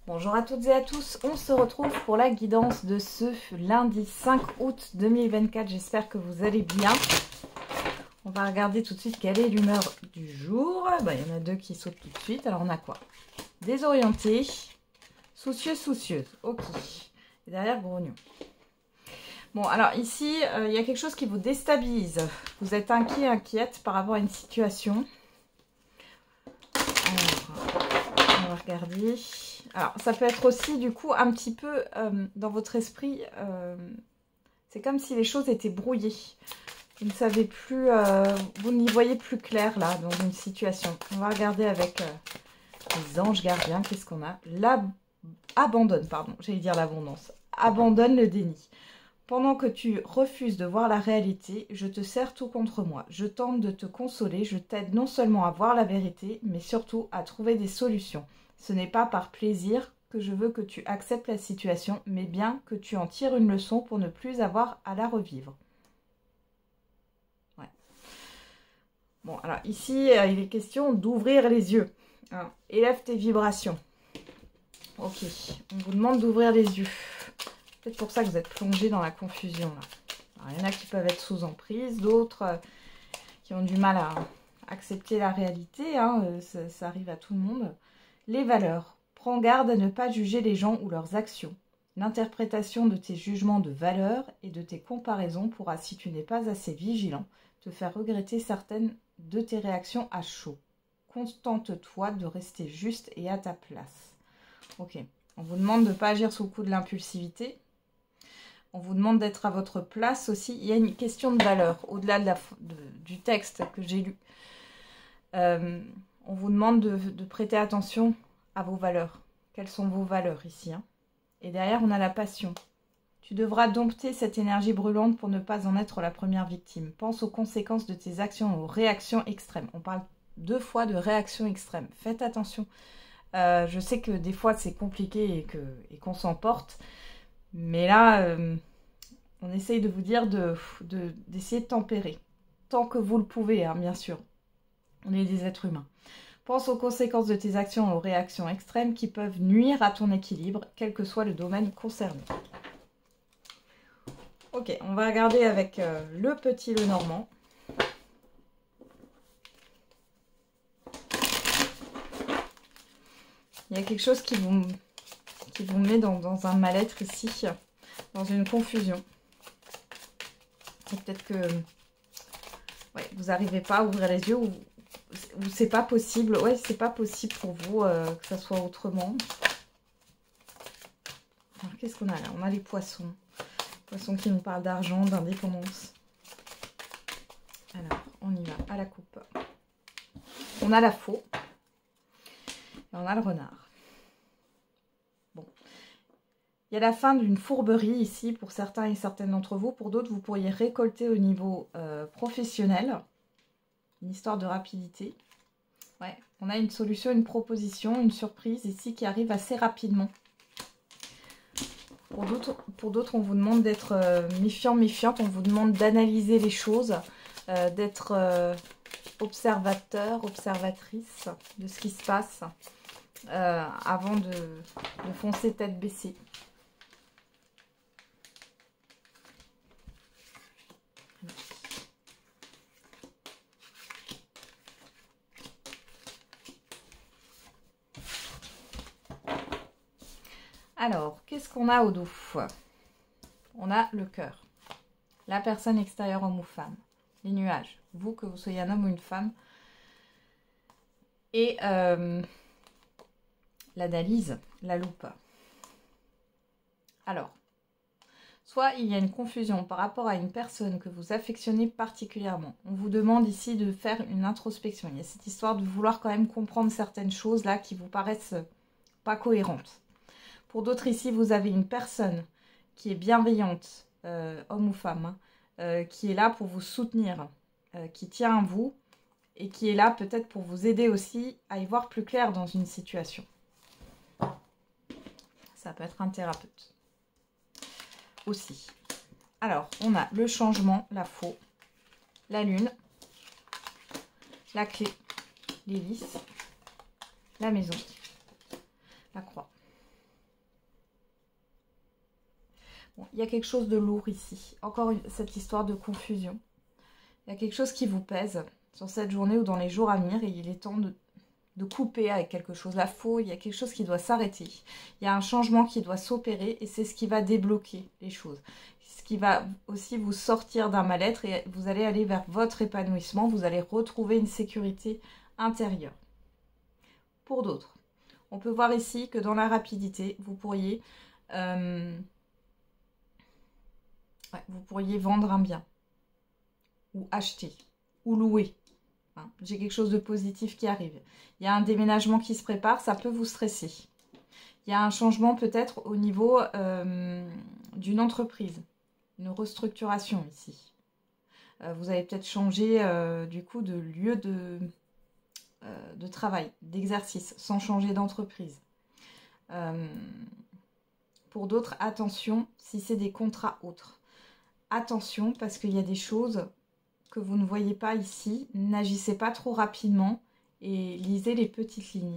Bonjour à toutes et à tous, on se retrouve pour la guidance de ce lundi 5 août 2024, j'espère que vous allez bien. On va regarder tout de suite quelle est l'humeur du jour. Il y en a deux qui sautent tout de suite, alors on a quoi? Désorienté, soucieux, soucieuse, ok. Et derrière, grognon. Bon, alors ici, il y a quelque chose qui vous déstabilise. Vous êtes inquiet, inquiète par rapport à une situation. Alors, on va regarder. Alors, ça peut être aussi, du coup, un petit peu dans votre esprit, c'est comme si les choses étaient brouillées. Vous ne savez plus, vous n'y voyez plus clair, là, dans une situation. On va regarder avec les anges gardiens, qu'est-ce qu'on a? Abandonne, pardon, j'allais dire l'abondance. Abandonne le déni. Pendant que tu refuses de voir la réalité, je te serre tout contre moi. Je tente de te consoler, je t'aide non seulement à voir la vérité, mais surtout à trouver des solutions. Ce n'est pas par plaisir que je veux que tu acceptes la situation, mais bien que tu en tires une leçon pour ne plus avoir à la revivre. Ouais. Bon, alors ici, il est question d'ouvrir les yeux. Hein. Élève tes vibrations. Ok, on vous demande d'ouvrir les yeux. C'est peut-être pour ça que vous êtes plongé dans la confusion, là. Alors, il y en a qui peuvent être sous emprise, d'autres qui ont du mal à accepter la réalité. Hein, ça arrive à tout le monde. Les valeurs. Prends garde à ne pas juger les gens ou leurs actions. L'interprétation de tes jugements de valeur et de tes comparaisons pourra, si tu n'es pas assez vigilant, te faire regretter certaines de tes réactions à chaud. Contente-toi de rester juste et à ta place. Ok. On vous demande de ne pas agir sous le coup de l'impulsivité. On vous demande d'être à votre place aussi. Il y a une question de valeur, au-delà du texte que j'ai lu. On vous demande de prêter attention à vos valeurs. Quelles sont vos valeurs ici, hein? Et derrière, on a la passion. Tu devras dompter cette énergie brûlante pour ne pas en être la première victime. Pense aux conséquences de tes actions, aux réactions extrêmes. On parle 2 fois de réactions extrêmes. Faites attention. Je sais que des fois, c'est compliqué et qu'on s'emporte. Mais là, on essaye de vous dire d'essayer de tempérer. Tant que vous le pouvez, hein, bien sûr. On est des êtres humains. Pense aux conséquences de tes actions et aux réactions extrêmes qui peuvent nuire à ton équilibre, quel que soit le domaine concerné. Ok, on va regarder avec le petit Lenormand. Il y a quelque chose qui vous met dans un mal-être ici, dans une confusion. Peut-être que vous n'arrivez pas à ouvrir les yeux ou c'est pas possible. Ouais, c'est pas possible pour vous que ça soit autrement. Alors, qu'est-ce qu'on a là? On a les poissons. Poissons qui nous parlent d'argent, d'indépendance. Alors, on y va à la coupe. On a la faux. Et on a le renard. Bon. Il y a la fin d'une fourberie ici pour certains et certaines d'entre vous. Pour d'autres, vous pourriez récolter au niveau professionnel. Une histoire de rapidité. Ouais, on a une solution, une proposition, une surprise ici qui arrive assez rapidement. Pour d'autres, on vous demande d'être méfiant, méfiante. On vous demande d'analyser les choses, d'être observateur, observatrice de ce qui se passe avant de foncer tête baissée. Alors, qu'est-ce qu'on a au dos? On a le cœur, la personne extérieure, homme ou femme, les nuages, vous, que vous soyez un homme ou une femme, et l'analyse, la loupe. Alors, soit il y a une confusion par rapport à une personne que vous affectionnez particulièrement. On vous demande ici de faire une introspection. Il y a cette histoire de vouloir quand même comprendre certaines choses là qui vous paraissent pas cohérentes. Pour d'autres ici, vous avez une personne qui est bienveillante, homme ou femme, qui est là pour vous soutenir, qui tient à vous et qui est là peut-être pour vous aider aussi à y voir plus clair dans une situation. Ça peut être un thérapeute aussi. Alors, on a le changement, la faux, la lune, la clé, l'hélice, la maison, la croix. Bon, il y a quelque chose de lourd ici. Encore cette histoire de confusion. Il y a quelque chose qui vous pèse sur cette journée ou dans les jours à venir. Et il est temps de couper avec quelque chose. Là, il y a quelque chose qui doit s'arrêter. Il y a un changement qui doit s'opérer. Et c'est ce qui va débloquer les choses. Ce qui va aussi vous sortir d'un mal-être. Et vous allez aller vers votre épanouissement. Vous allez retrouver une sécurité intérieure. Pour d'autres, on peut voir ici que dans la rapidité, vous pourriez vendre un bien, ou acheter, ou louer. Hein, j'ai quelque chose de positif qui arrive. Il y a un déménagement qui se prépare, ça peut vous stresser. Il y a un changement peut-être au niveau d'une entreprise, une restructuration ici. Vous allez peut-être changer du coup de lieu de travail, d'exercice, sans changer d'entreprise. Pour d'autres, attention, si c'est des contrats autres. Attention, parce qu'il y a des choses que vous ne voyez pas ici. N'agissez pas trop rapidement et lisez les petites lignes.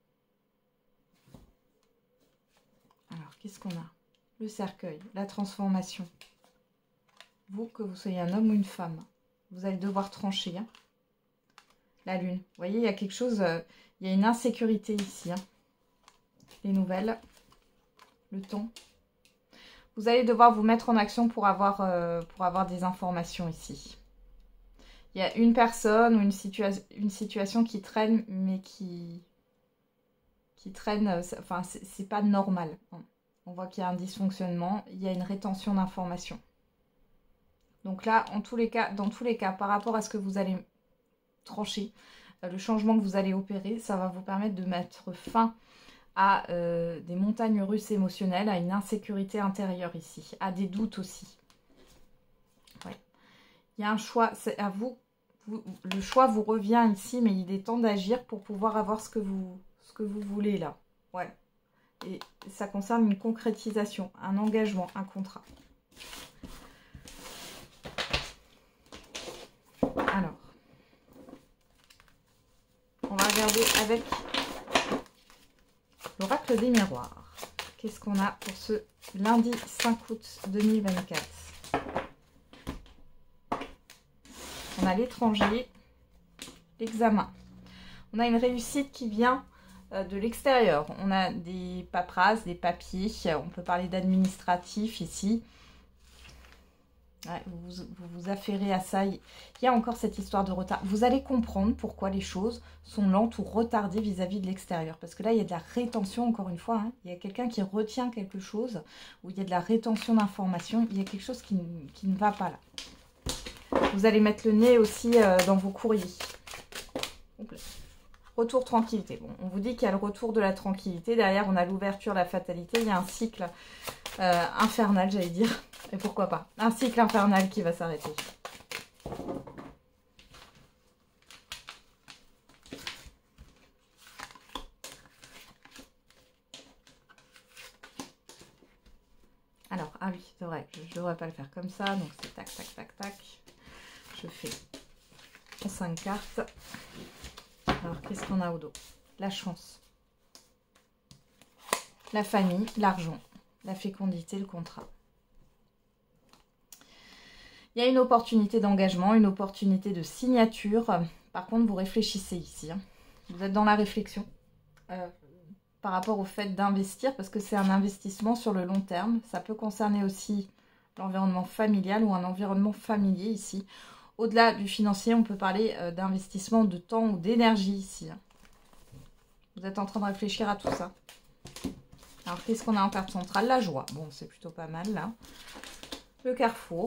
Alors, qu'est-ce qu'on a? Le cercueil, la transformation. Vous, que vous soyez un homme ou une femme, vous allez devoir trancher. Hein. La lune. Vous voyez, il y a quelque chose, il y a une insécurité ici. Hein. Les nouvelles, le temps. Vous allez devoir vous mettre en action pour avoir des informations ici. Il y a une personne ou une situation qui traîne, mais qui traîne, enfin, c'est pas normal. On voit qu'il y a un dysfonctionnement, il y a une rétention d'informations. Donc là, dans tous les cas, par rapport à ce que vous allez trancher, le changement que vous allez opérer, ça va vous permettre de mettre fin à des montagnes russes émotionnelles, à une insécurité intérieure ici, à des doutes aussi. Ouais. Il y a un choix, c'est à vous, le choix vous revient ici, mais il est temps d'agir pour pouvoir avoir ce que vous voulez là. Ouais. Et ça concerne une concrétisation, un engagement, un contrat. Alors, on va regarder avec l'oracle des miroirs. Qu'est-ce qu'on a pour ce lundi 5 août 2024? On a l'étranger, l'examen. On a une réussite qui vient de l'extérieur. On a des paperasses, des papiers. On peut parler d'administratif ici. Ouais, vous vous affairez à ça. Il y a encore cette histoire de retard. Vous allez comprendre pourquoi les choses sont lentes ou retardées vis-à-vis de l'extérieur. Parce que là, il y a de la rétention, encore une fois. Hein. Il y a quelqu'un qui retient quelque chose, ou il y a de la rétention d'informations. Il y a quelque chose qui ne va pas là. Vous allez mettre le nez aussi dans vos courriers. Retour tranquillité. Bon, on vous dit qu'il y a le retour de la tranquillité. Derrière, on a l'ouverture, la fatalité. Il y a un cycle infernal, j'allais dire. Et pourquoi pas? Un cycle infernal qui va s'arrêter. Alors, ah oui, c'est vrai, je ne devrais pas le faire comme ça. Donc, c'est tac, tac, tac, tac. Je fais 5 cartes. Alors, qu'est-ce qu'on a au dos? La chance. La famille, l'argent, la fécondité, le contrat. Il y a une opportunité d'engagement, une opportunité de signature. Par contre, vous réfléchissez ici. Hein. Vous êtes dans la réflexion par rapport au fait d'investir, parce que c'est un investissement sur le long terme. Ça peut concerner aussi l'environnement familial ou un environnement familier ici. Au-delà du financier, on peut parler d'investissement de temps ou d'énergie ici. Hein. Vous êtes en train de réfléchir à tout ça. Alors, qu'est-ce qu'on a en carte centrale? La joie. Bon, c'est plutôt pas mal, là. Le carrefour.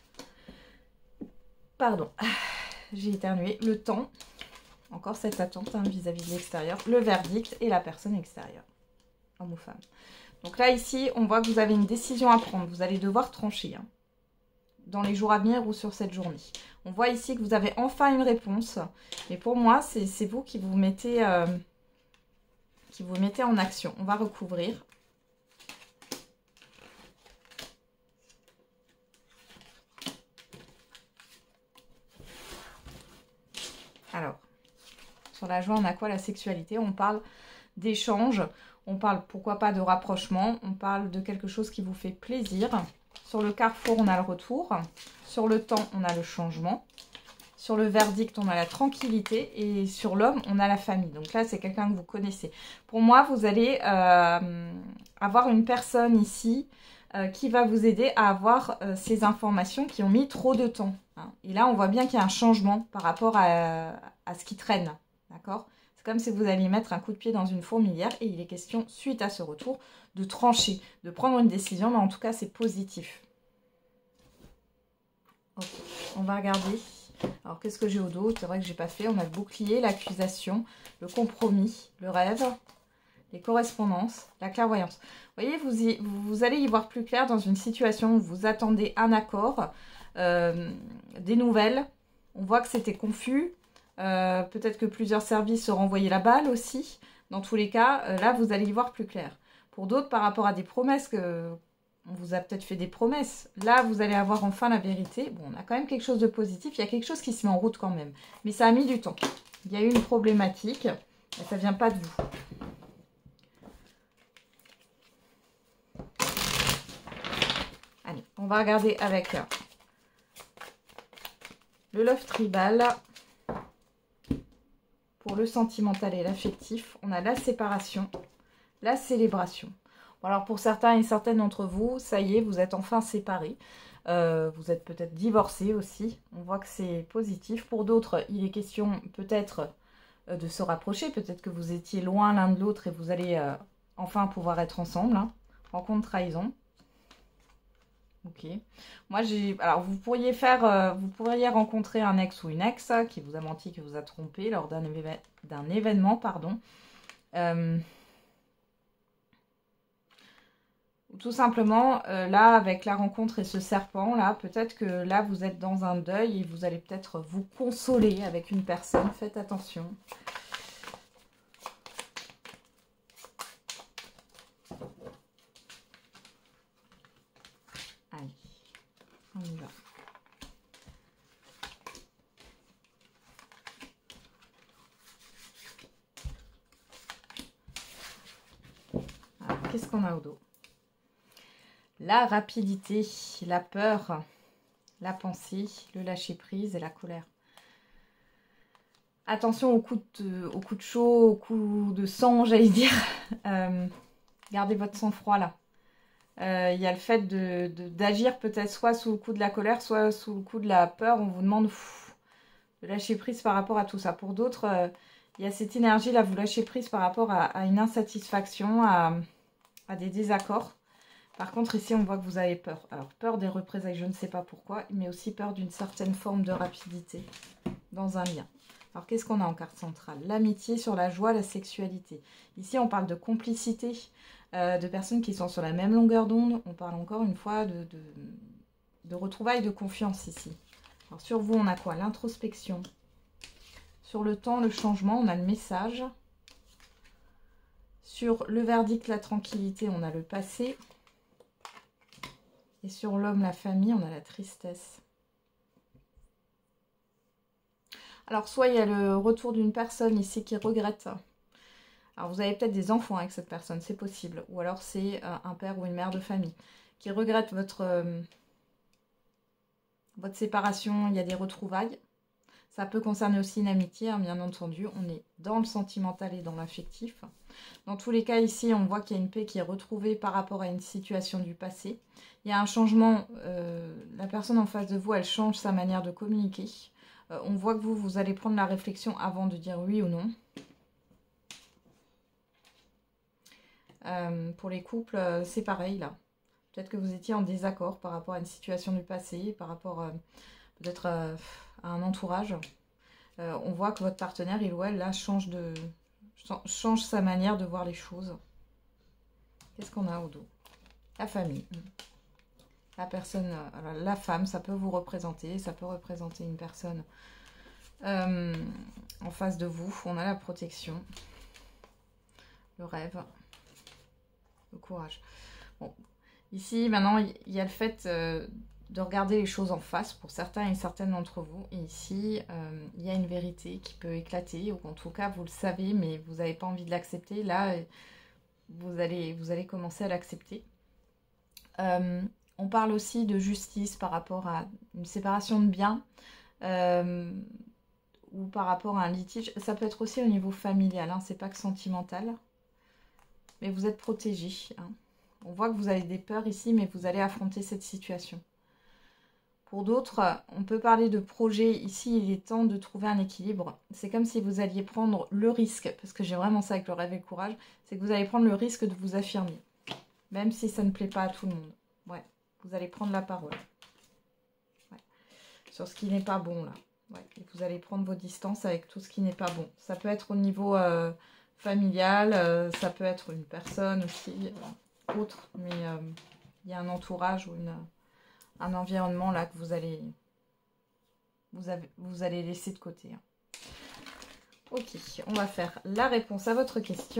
Pardon, j'ai éternué. Le temps. Encore cette attente vis-à-vis de l'extérieur. Le verdict et la personne extérieure. Homme ou femme. Donc là, ici, on voit que vous avez une décision à prendre. Vous allez devoir trancher. Hein, dans les jours à venir ou sur cette journée. On voit ici que vous avez enfin une réponse. Mais pour moi, c'est vous qui vous mettez... en action. On va recouvrir. Alors, sur la joie, on a quoi? La sexualité. On parle d'échange. On parle, pourquoi pas, de rapprochement. On parle de quelque chose qui vous fait plaisir. Sur le carrefour, on a le retour. Sur le temps, on a le changement. Sur le verdict, on a la tranquillité. Et sur l'homme, on a la famille. Donc là, c'est quelqu'un que vous connaissez. Pour moi, vous allez avoir une personne ici qui va vous aider à avoir ces informations qui ont mis trop de temps. Hein. Et là, on voit bien qu'il y a un changement par rapport à ce qui traîne. D'accord ? C'est comme si vous alliez mettre un coup de pied dans une fourmilière et il est question, suite à ce retour, de trancher, de prendre une décision. Mais en tout cas, c'est positif. Ok, on va regarder. Alors, qu'est-ce que j'ai au dos? C'est vrai que je n'ai pas fait. On a le bouclier, l'accusation, le compromis, le rêve, les correspondances, la clairvoyance. Vous voyez, vous allez y voir plus clair dans une situation où vous attendez un accord, des nouvelles. On voit que c'était confus. Peut-être que plusieurs services se renvoyaient la balle aussi. Dans tous les cas, là, vous allez y voir plus clair. Pour d'autres, par rapport à des promesses on vous a peut-être fait des promesses. Là, vous allez avoir enfin la vérité. Bon, on a quand même quelque chose de positif. Il y a quelque chose qui se met en route quand même. Mais ça a mis du temps. Il y a eu une problématique. Et ça ne vient pas de vous. Allez, on va regarder avec le love tribal. Pour le sentimental et l'affectif, on a la séparation, la célébration. Bon, alors pour certains et certaines d'entre vous, ça y est, vous êtes enfin séparés. Vous êtes peut-être divorcés aussi. On voit que c'est positif. Pour d'autres, il est question peut-être de se rapprocher. Peut-être que vous étiez loin l'un de l'autre et vous allez enfin pouvoir être ensemble. Hein. Rencontre, trahison. Ok. Moi, alors, vous pourriez rencontrer un ex ou une ex qui vous a menti, qui vous a trompé lors d'un événement, pardon. Tout simplement, là, avec la rencontre et ce serpent, là, peut-être que là, vous êtes dans un deuil et vous allez peut-être vous consoler avec une personne. Faites attention. Allez, on y va. Alors, qu'est-ce qu'on a au dos? La rapidité, la peur, la pensée, le lâcher-prise et la colère. Attention aux coups de chaud, aux coups de sang, j'allais dire. Gardez votre sang-froid là. Il y a le fait d'agir peut-être soit sous le coup de la colère, soit sous le coup de la peur. On vous demande de lâcher prise par rapport à tout ça. Pour d'autres, il y a cette énergie là, vous lâchez prise par rapport à une insatisfaction, à des désaccords. Par contre, ici, on voit que vous avez peur. Alors, peur des représailles, je ne sais pas pourquoi, mais aussi peur d'une certaine forme de rapidité dans un lien. Alors, qu'est-ce qu'on a en carte centrale? L'amitié, sur la joie, la sexualité. Ici, on parle de complicité, de personnes qui sont sur la même longueur d'onde. On parle encore une fois de retrouvailles de confiance ici. Alors, sur vous, on a quoi? L'introspection. Sur le temps, le changement, on a le message. Sur le verdict, la tranquillité, on a le passé. Et sur l'homme, la famille, on a la tristesse. Alors, soit il y a le retour d'une personne ici qui regrette. Alors, vous avez peut-être des enfants avec cette personne, c'est possible. Ou alors, c'est un père ou une mère de famille qui regrette votre séparation. Il y a des retrouvailles. Ça peut concerner aussi une amitié, hein, bien entendu. On est dans le sentimental et dans l'affectif. Dans tous les cas, ici, on voit qu'il y a une paix qui est retrouvée par rapport à une situation du passé. Il y a un changement. La personne en face de vous, elle change sa manière de communiquer. On voit que vous allez prendre la réflexion avant de dire oui ou non. Pour les couples, c'est pareil, là. Peut-être que vous étiez en désaccord par rapport à une situation du passé, par rapport peut-être à un entourage. On voit que votre partenaire, il ou elle, là, change sa manière de voir les choses. Qu'est-ce qu'on a au dos? La famille. La personne, la femme, ça peut vous représenter. Ça peut représenter une personne en face de vous. On a la protection. Le rêve. Le courage. Bon. Ici, maintenant, il y a le fait de regarder les choses en face pour certains et certaines d'entre vous. Et ici, il y a une vérité qui peut éclater, ou en tout cas, vous le savez, mais vous n'avez pas envie de l'accepter. Là, vous allez commencer à l'accepter. On parle aussi de justice par rapport à une séparation de biens ou par rapport à un litige. Ça peut être aussi au niveau familial, hein, c'est pas que sentimental. Mais vous êtes protégé. Hein. On voit que vous avez des peurs ici, mais vous allez affronter cette situation. Pour d'autres, on peut parler de projet. Ici, il est temps de trouver un équilibre. C'est comme si vous alliez prendre le risque, parce que j'ai vraiment ça avec le rêve et le courage, c'est que vous allez prendre le risque de vous affirmer. Même si ça ne plaît pas à tout le monde. Ouais, vous allez prendre la parole. Ouais. Sur ce qui n'est pas bon, là. Ouais. Et vous allez prendre vos distances avec tout ce qui n'est pas bon. Ça peut être au niveau familial, ça peut être une personne aussi, autre. Mais il y a un entourage ou un environnement là que vous allez laisser de côté. Hein. Ok, on va faire la réponse à votre question.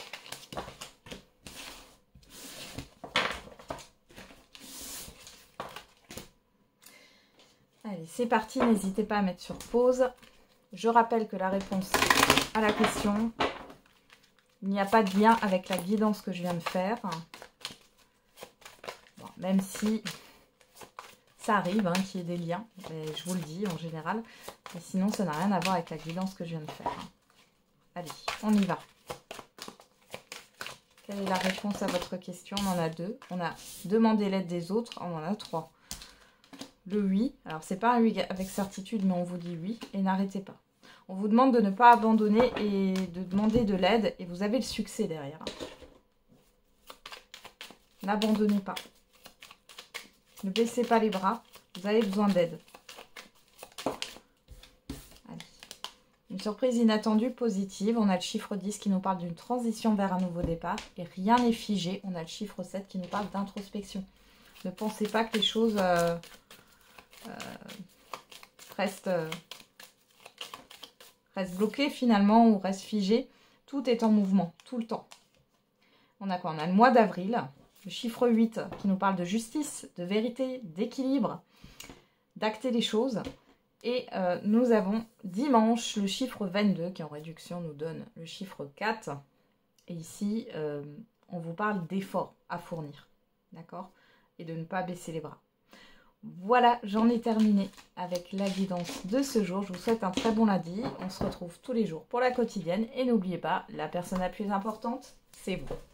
Allez, c'est parti, n'hésitez pas à mettre sur pause. Je rappelle que la réponse à la question, il n'y a pas de lien avec la guidance que je viens de faire. Bon, même si ça arrive hein, qu'il y ait des liens, mais je vous le dis en général. Mais sinon, ça n'a rien à voir avec la guidance que je viens de faire. Hein. Allez, on y va. Quelle est la réponse à votre question? On en a 2. On a demandé l'aide des autres, on en a 3. Le oui, alors c'est pas un oui avec certitude, mais on vous dit oui, et n'arrêtez pas. On vous demande de ne pas abandonner et de demander de l'aide, et vous avez le succès derrière. N'abandonnez pas. Ne baissez pas les bras, vous avez besoin d'aide. Une surprise inattendue, positive. On a le chiffre 10 qui nous parle d'une transition vers un nouveau départ, et rien n'est figé. On a le chiffre 7 qui nous parle d'introspection. Ne pensez pas que les choses restent bloquées finalement ou restent figées. Tout est en mouvement, tout le temps. On a quoi? On a le mois d'avril, le chiffre 8 qui nous parle de justice, de vérité, d'équilibre, d'acter les choses. Et nous avons dimanche, le chiffre 22 qui en réduction nous donne le chiffre 4. Et ici, on vous parle d'efforts à fournir. D'accord? Et de ne pas baisser les bras. Voilà, j'en ai terminé avec la guidance de ce jour. Je vous souhaite un très bon lundi. On se retrouve tous les jours pour la quotidienne. Et n'oubliez pas, la personne la plus importante, c'est vous.